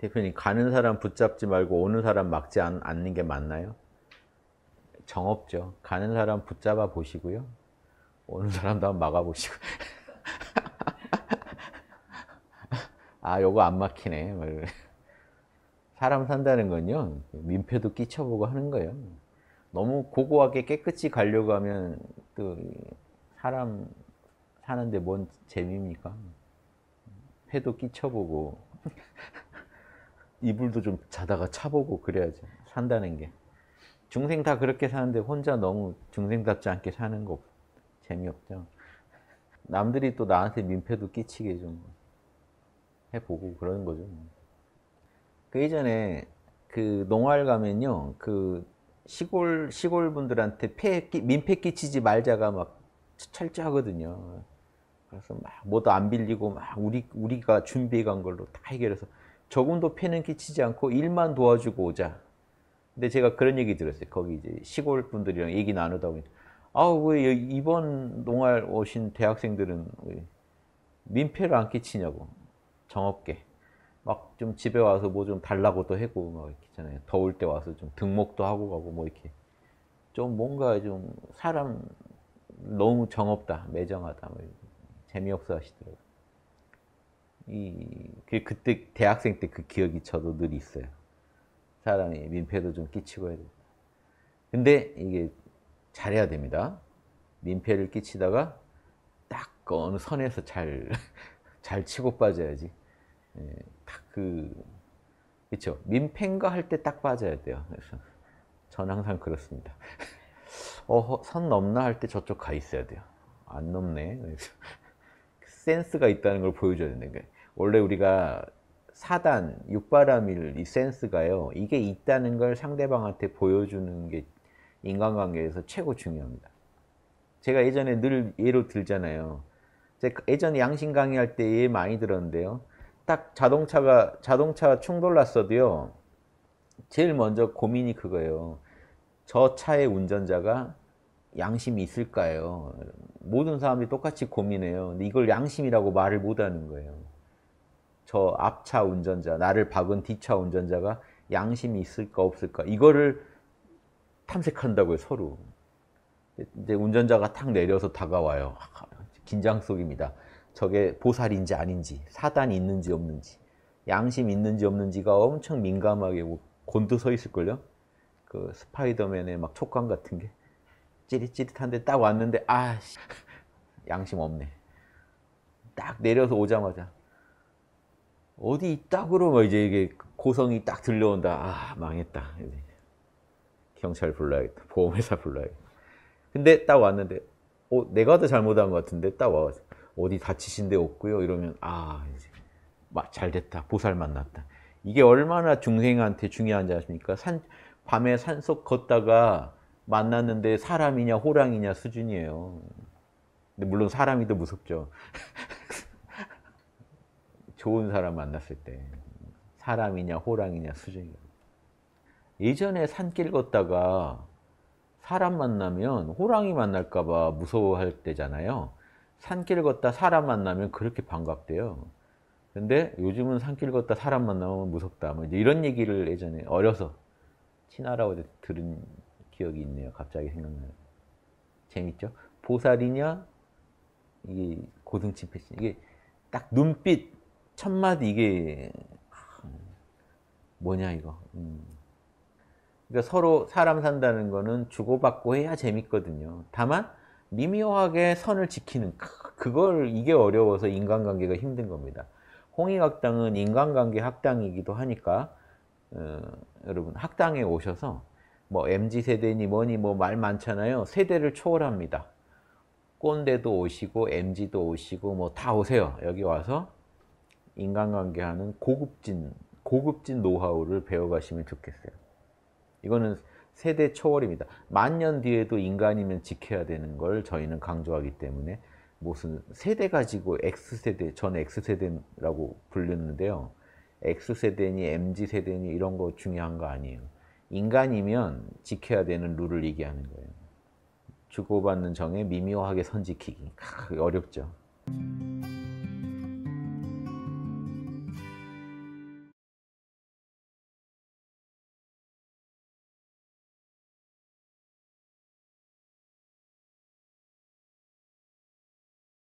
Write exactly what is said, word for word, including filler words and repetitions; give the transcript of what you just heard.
대표님, 가는 사람 붙잡지 말고 오는 사람 막지 않, 않는 게 맞나요? 정없죠. 가는 사람 붙잡아 보시고요. 오는 사람도 한번 막아 보시고. 아, 요거 안 막히네. 사람 산다는 건요, 민폐도 끼쳐보고 하는 거예요. 너무 고고하게 깨끗이 가려고 하면 또 사람 사는데 뭔 재미입니까? 폐도 끼쳐보고 이불도 좀 자다가 차보고 그래야죠. 산다는 게. 중생 다 그렇게 사는데 혼자 너무 중생답지 않게 사는 거 재미없죠. 남들이 또 나한테 민폐도 끼치게 좀 해보고 그러는 거죠. 그 예전에 그 농활 가면요, 그 시골 시골 분들한테 폐 민폐 끼치지 말자가 막 철저하거든요. 그래서 막 뭐도 안 빌리고 막 우리 우리가 준비해 간 걸로 다 해결해서 조금도 폐는 끼치지 않고 일만 도와주고 오자. 근데 제가 그런 얘기 들었어요. 거기 이제 시골 분들이랑 얘기 나누다 보니, 아우 왜 이번 농활 오신 대학생들은 왜 민폐를 안 끼치냐고. 정없게 막 좀 집에 와서 뭐 좀 달라고도 하고 막 이렇게 있잖아요. 더울 때 와서 좀 등목도 하고 가고 뭐 이렇게 좀 뭔가 좀 사람 너무 정없다, 매정하다, 뭐 재미없어 하시더라고요. 이 그 그때 대학생 때 그 기억이 저도 늘 있어요. 사람이 민폐도 좀 끼치고 해야 돼. 근데 이게 잘해야 됩니다. 민폐를 끼치다가 딱 그 어느 선에서 잘 잘 치고 빠져야지. 예, 딱그 그렇죠. 민폐인가 할 때 딱 빠져야 돼요. 그래서 전 항상 그렇습니다. 어, 선 넘나 할 때 저쪽 가 있어야 돼요. 안 넘네. 그래서 센스가 있다는 걸 보여줘야 되는 거예요. 원래 우리가 사단, 육바라밀 이 센스가요, 이게 있다는 걸 상대방한테 보여주는 게 인간관계에서 최고 중요합니다. 제가 예전에 늘 예로 들잖아요. 제가 예전에 양심 강의할 때 예 많이 들었는데요. 딱 자동차가 자동차 충돌 났어도요, 제일 먼저 고민이 그거예요. 저 차의 운전자가 양심이 있을까요? 모든 사람들이 똑같이 고민해요. 근데 이걸 양심이라고 말을 못하는 거예요. 저 앞차 운전자, 나를 박은 뒷차 운전자가 양심이 있을까 없을까, 이거를 탐색한다고요, 서로. 이제 운전자가 탁 내려서 다가와요. 긴장 속입니다. 저게 보살인지 아닌지, 사단이 있는지 없는지, 양심 있는지 없는지가 엄청 민감하게 곤두 서 있을걸요? 그 스파이더맨의 막 촉감 같은 게 찌릿찌릿한데 딱 왔는데, 아, 양심 없네. 딱 내려서 오자마자 어디 있다구로 뭐 이제 이게 고성이 딱 들려온다. 아, 망했다. 경찰 불러야겠다. 보험회사 불러야겠다. 근데 딱 왔는데, 어, 내가 더 잘못한 것 같은데 딱 와. 어디 다치신 데 없고요. 이러면 아, 이제 잘 됐다. 보살 만났다. 이게 얼마나 중생한테 중요한지 아십니까? 산, 밤에 산속 걷다가 만났는데 사람이냐 호랑이냐 수준이에요. 근데 물론 사람이 더 무섭죠. 좋은 사람 만났을 때 사람이냐 호랑이냐 수준이에요. 예전에 산길 걷다가 사람 만나면 호랑이 만날까 봐 무서워할 때잖아요. 산길 걷다 사람 만나면 그렇게 반갑대요. 근데 요즘은 산길 걷다 사람 만나면 무섭다. 뭐 이런 얘기를 예전에 어려서 친할아버지 들은 기억이 있네요. 갑자기 생각나요. 재밌죠? 보살이냐, 이게 고등치 패션, 이게 딱 눈빛 첫 마디, 이게 뭐냐 이거. 음. 그러니까 서로 사람 산다는 거는 주고받고 해야 재밌거든요. 다만 미묘하게 선을 지키는, 그걸, 이게 어려워서 인간관계가 힘든 겁니다. 홍익학당은 인간관계 학당이기도 하니까, 어, 여러분 학당에 오셔서 뭐 엠지 세대니 뭐니 뭐 말 많잖아요. 세대를 초월합니다. 꼰대도 오시고 엠지도 오시고 뭐 다 오세요. 여기 와서 인간관계 하는 고급진 고급진 노하우를 배워가시면 좋겠어요. 이거는 세대 초월입니다. 만 년 뒤에도 인간이면 지켜야 되는 걸 저희는 강조하기 때문에, 무슨 세대 가지고 X세대, 전 X세대라고 불렸는데요. X세대니 엠지세대니 이런 거 중요한 거 아니에요. 인간이면 지켜야 되는 룰을 얘기하는 거예요. 주고받는 정에 미묘하게 선 지키기. 어렵죠.